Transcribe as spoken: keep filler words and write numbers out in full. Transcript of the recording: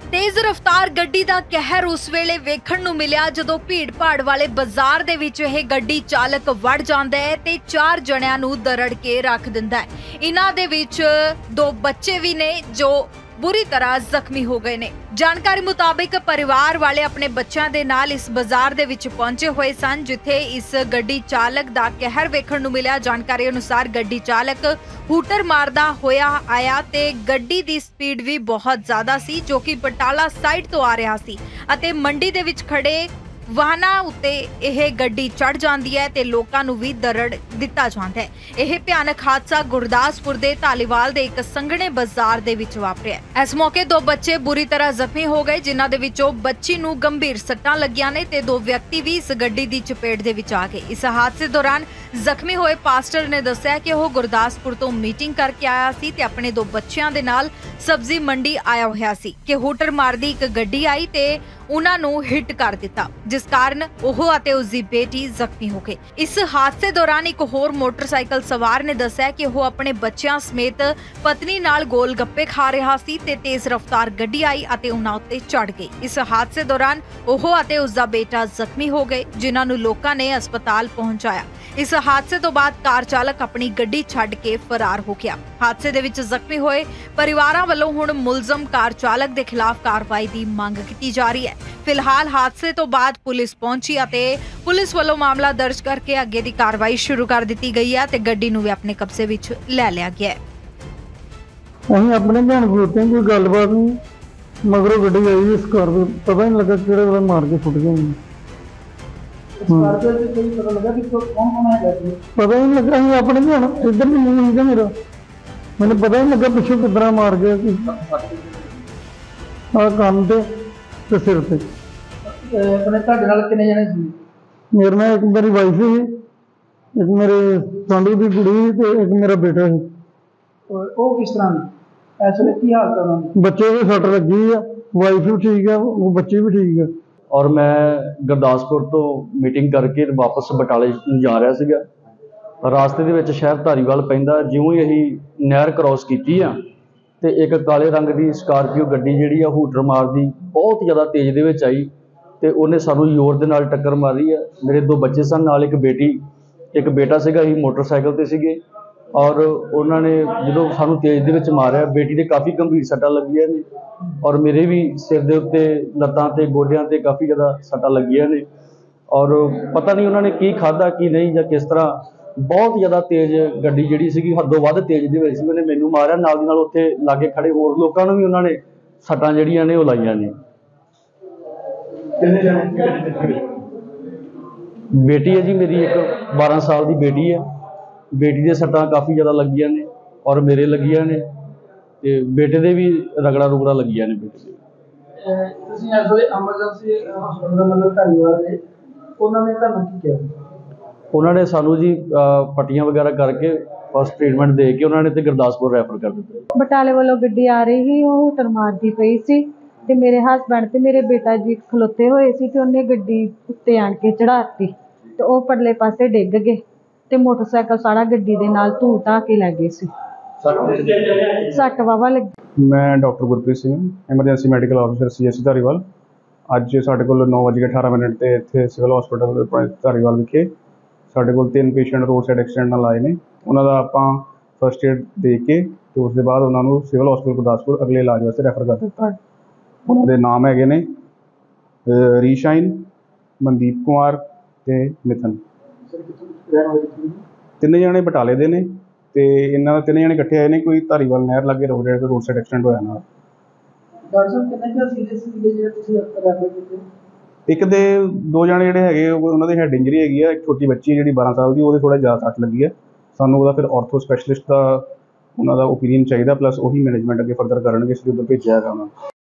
तेज रफ्तार गड्डी दा कहर उस वेले वेखण नूं मिलिया जदों भीड़ भाड़ वाले बाजार दे विच यह गड्डी चालक वड़ जांदा है ते चार जणियां नूं दरड़ के रख दिंदा है। इन्हां दे विच दो बच्चे भी ने जो बुरी तरह जख्मी हो गए ने। जानकारी मुताबिक परिवार वाले अपने बच्चों के नाल इस बाजार दे विच पहुंचे हुए सन जिथे इस गड्डी चालक दा कहर वेखण नूं मिलिया। जानकारी अनुसार गड्डी चालक हूटर मारदा होया आया ते गड्डी दी स्पीड भी बहुत ज्यादा सी जो कि बटाला साइड तो आ रहा सी अते मंडी दे विच खड़े वाहनां उत्ते यह गड्डी चढ़ जाती है ते लोकां नूं भी दरड़ दिता जाता है। यह भयानक हादसा गुरदासपुर दे धालीवाल दे एक संघने बाजार दे विच वापरिया। इस मौके दो बच्चे बुरी तरह जख्मी हो गए जिन्हां दे विचों बच्ची नूं गंभीर सट्टां लगियां ने ते दो व्यक्ति भी इस गड्डी दी चपेट दे विच आ गए। इस हादसे दौरान जख्मी होए पास्टर ने दस्सिया कि वह गुरदासपुर तो मीटिंग करके आया सी ते अपने दो बच्चों दे नाल सब्जी मंडी आया होया सी कि हूटर मारदी एक गड्डी आई ते उन्हां नूं हिट कर दिता जिस कारण ओह अते उसदी बेटी जख्मी हो गए। इस हादसे दौरान एक होर मोटरसाइकिल सवार ने दस्सिया कि वह अपने बच्चों समेत पत्नी नाल गोल गप्पे खा रहा सी ते तेज रफ्तार गड्डी आई अते उन्हां उत्ते चढ़ गई। इस हादसे दौरान ओह अते उसदा बेटा जख्मी हो गए जिन्हां नूं लोकां ने अस्पताल पहुंचाया। इस हादसे तो बाद कार चालक अपनी गड्डी छड्ड के फरार हो गया। हादसे दे विच जख्मी होए परिवारां वल्लों हुण मुलजम कार चालक दे खिलाफ कार्रवाई दी मंग की जा रही है। फिलहाल हादसे तो बाद पुलिस पहुंची अते पुलिस वालों मामला दर्ज करके अगे दी कार्रवाई शुरू कर दी गई है ते गड्डी नूं भी अपने कब्जे विच ले लिया गया है। असीं अपने ध्यान खलोते कोई गलबात नहीं मगरों गड्डी आई इस कार पता नहीं लगा किहड़े वेले मार के फुट गई। पता नहीं लगा असीं अपने ध्यान इधर भी नहीं होगा मेरा मैंने पता नहीं लगा पिछों कितना मार गया कि आ कान ते ते सिर ते। अपने ਤੁਹਾਡੇ ਨਾਲ ਕਿੰਨੇ ਜਣੇ ਸੀ? मेरे नाल एक मेरी वाइफ है एक मेरे साडू की कुड़ी ते एक मेरा बेटा है। ਉਹ ਕਿਸ ਤਰ੍ਹਾਂ ਨੇ ਇਸ ਵੇਲੇ ਕੀ ਹਾਲਤ ਹੈ ਉਹਨਾਂ ਦੀ? बच्चे भी सट लगी है वाइफ भी ठीक है वो बच्चे भी ठीक है। और मैं गुरदासपुर तो मीटिंग करके वापस बटाले जा रहा सीगा। रास्ते ਦੇ ਵਿੱਚ ਸ਼ਹਿਰ ਧਾਰੀਵਾਲ ਪੈਂਦਾ ਜਿਉਂ ਹੀ ਅਸੀਂ ਨਹਿਰ ਕ੍ਰੋਸ ਕੀਤੀ ਆ ਤੇ ਇੱਕ ਕਾਲੇ ਰੰਗ ਦੀ ਸਕਾਰਪੀਓ ਗੱਡੀ ਜਿਹੜੀ ਆ ਹੂਟਰ ਮਾਰਦੀ ਬਹੁਤ ਜ਼ਿਆਦਾ ਤੇਜ਼ ਦੇ ਵਿੱਚ ਆਈ ਤੇ ਉਹਨੇ ਸਾਨੂੰ ਜ਼ੋਰ ਦੇ ਨਾਲ ਟੱਕਰ ਮਾਰੀ ਆ। ਮੇਰੇ ਦੋ ਬੱਚੇ ਸਨ ਨਾਲ ਇੱਕ ਬੇਟੀ ਇੱਕ ਬੇਟਾ ਸੀਗਾ ਅਸੀਂ ਮੋਟਰਸਾਈਕਲ ਤੇ ਸੀਗੇ ਔਰ ਉਹਨਾਂ ਨੇ ਜਦੋਂ ਸਾਨੂੰ ਤੇਜ਼ ਦੇ ਵਿੱਚ ਮਾਰਿਆ ਬੇਟੀ ਦੇ ਕਾਫੀ ਗੰਭੀਰ ਸੱਟਾਂ ਲੱਗੀਆਂ ਨੇ ਔਰ ਮੇਰੇ ਵੀ ਸਿਰ ਦੇ ਉੱਤੇ ਲੱਤਾਂ ਤੇ ਗੋਡਿਆਂ ਤੇ ਕਾਫੀ ਜ਼ਿਆਦਾ ਸੱਟਾਂ ਲੱਗੀਆਂ ਨੇ ਔਰ ਪਤਾ ਨਹੀਂ ਉਹਨਾਂ ਨੇ ਕੀ ਖਾਧਾ ਕੀ ਨਹੀਂ ਜਾਂ ਕਿਸ ਤਰ੍ਹਾਂ ਬਹੁਤ ਜ਼ਿਆਦਾ ਤੇਜ਼ ਗੱਡੀ ਜਿਹੜੀ ਸੀਗੀ ਹੱਦੋਂ ਵੱਧ ਤੇਜ਼ ਦੇ ਵਿੱਚ ਸੀ। ਉਹਨੇ ਮੈਨੂੰ ਮਾਰਿਆ ਨਾਲ ਦੀ ਨਾਲ ਉੱਥੇ ਲਾਗੇ ਖੜੇ ਹੋਰ ਲੋਕਾਂ ਨੂੰ ਵੀ ਉਹਨਾਂ ਨੇ ਸੱਟਾਂ ਜਿਹੜੀਆਂ ਨੇ ਉਹ ਲਾਈਆਂ ਨੇ। ਬੇਟੀ ਹੈ ਜੀ ਮੇਰੀ ਇੱਕ ਬਾਰਾਂ ਸਾਲ ਦੀ ਬੇਟੀ ਹੈ। ਬੇਟੀ ਦੇ ਸੱਟਾਂ ਕਾਫੀ ਜ਼ਿਆਦਾ ਲੱਗੀਆਂ ਨੇ ਔਰ ਮੇਰੇ ਲੱਗੀਆਂ ਨੇ ਤੇ ਬੇਟੇ ਦੇ ਵੀ ਰਗੜਾ ਰੁਗੜਾ ਲੱਗੀਆਂ ਨੇ ਬੇਟੇ ਦੇ। ਤੁਸੀਂ ਇਸ ਵੇਲੇ ਐਮਰਜੈਂਸੀ ਹਸਪਤਾਲ ਮਤਲਬ ਧਾਰੀਵਾਲ ਦੇ ਉਹਨਾਂ ਨੇ ਤੁਹਾਨੂੰ ਕੀ ਕਿਹਾ? ਉਹਨਾਂ ਨੇ ਸਾਨੂੰ ਜੀ ਪੱਟੀਆਂ ਵਗੈਰਾ ਕਰਕੇ ਫਸਟ ਟ੍ਰੀਟਮੈਂਟ ਦੇ ਕੇ ਉਹਨਾਂ ਨੇ ਤੇ ਗੁਰਦਾਸਪੁਰ ਰੈਫਰ ਕਰ ਦਿੱਤਾ। ਬਟਾਲੇ ਵੱਲੋਂ ਗੱਡੀ ਆ ਰਹੀ ਸੀ ਉਹ ਹੂਟਰ ਮਾਰਦੀ ਪਈ ਸੀ ਤੇ ਮੇਰੇ ਹਸਬੈਂਡ ਤੇ ਮੇਰੇ ਬੇਟਾ ਜੀ ਖਲੋਤੇ ਹੋਏ ਸੀ ਤੇ ਉਹਨੇ ਗੱਡੀ ਉੱਤੇ ਆਣ ਕੇ ਚੜਾਤੀ ਤੇ ਉਹ ਪਰਲੇ ਪਾਸੇ ਡਿੱਗ ਗਏ ਤੇ ਮੋਟਰਸਾਈਕਲ ਸਾਰਾ ਗੱਡੀ ਦੇ ਨਾਲ ਧੂ ਧਾ ਕੇ ਲੈ ਗਏ ਸੀ। ਸੱਟ ਵਾਵਾ ਲੱਗੀ। ਮੈਂ doctor Gurpreet Singh emergency medical officer C S Dhariwal. ਅੱਜ ਸਾਡੇ ਕੋਲ ਨੌ ਵਜੇ ਅਠਾਰਾਂ ਮਿੰਟ ਤੇ ਇੱਥੇ ਸਿਵਲ ਹਸਪੀਟਲ ਧਾਰੀਵਾਲ ਵਿਖੇ ਸਾਡੇ ਕੋਲ ਤਿੰਨ ਪੇਸ਼ੈਂਟ ਰੋਡ ਸਾਈਡ ਐਕਸੀਡੈਂਟ ਨਾਲ ਆਏ ਨੇ। ਉਹਨਾਂ ਦਾ ਆਪਾਂ ਫਸਟ ਏਡ ਦੇ ਕੇ ਤੇ ਉਸ ਦੇ ਬਾਅਦ ਉਹਨਾਂ ਨੂੰ ਸਿਵਲ ਹਸਪੀਟਲ ਗੁਰਦਾਸਪੁਰ ਅਗਲੇ ਇਲਾਜ ਵਾਸਤੇ ਰੈਫਰ ਕਰ ਦਿੱਤਾ। ਉਹਨਾਂ ਦੇ ਨਾਮ ਹੈਗੇ ਨੇ ਰੀਸ਼ਾਈਨ, ਮਨਦੀਪ ਕੁਮਾਰ ਤੇ ਮਿਥਨ। ਤਿੰਨੇ ਜਣੇ ਬਟਾਲੇ ਦੇ ਨੇ ਤੇ ਇਹਨਾਂ ਦਾ ਤਿੰਨੇ ਜਣੇ ਇਕੱਠੇ ਆਏ ਨੇ। ਕੋਈ ਧਾਰੀਵਾਲ ਨਹਿਰ ਲਾਗੇ ਰੋਡ ਰੋਡ ਸਾਈਡ ਐਕਸੀਡੈਂਟ ਹੋਇਆ ਨਾਲ। ਡਾਕਟਰ ਸਾਹਿਬ ਕਿੰਨੇ ਕੁ ਸੀਰੀਅਸ ਸੀਗੇ ਜਿਹੜੇ ਤੁਸੀਂ ਰੈਫਰ ਕੀਤੇ? ਇੱਕ ਦੇ ਦੋ ਜਣੇ ਜਿਹੜੇ ਹੈਗੇ ਉਹਨਾਂ ਦੇ ਹੈਡ ਇੰਜਰੀ ਹੈਗੀ ਆ। ਇੱਕ ਛੋਟੀ ਬੱਚੀ ਜਿਹੜੀ ਬਾਰਾਂ ਸਾਲ ਦੀ ਉਹਦੇ ਥੋੜ੍ਹਾ ਜ਼ਿਆਦਾ ਸੱਟ ਲੱਗੀ ਹੈ। ਸਾਨੂੰ ਉਹਦਾ ਫਿਰ ਔਰਥੋ ਸਪੈਸ਼ਲਿਸਟ ਦਾ ਉਹਨਾਂ ਦਾ ਓਪੀਨੀਅਨ ਚਾਹੀਦਾ ਪਲੱਸ ਉਹੀ ਮੈਨੇਜਮੈਂਟ ਅੱਗੇ ਫਰਦਰ ਕਰਨਗੇ ਇਸ ਲਈ ਉੱਧਰ ਭੇਜਿਆ ਹੈਗਾ ਉਹਨਾਂ ਨੂੰ।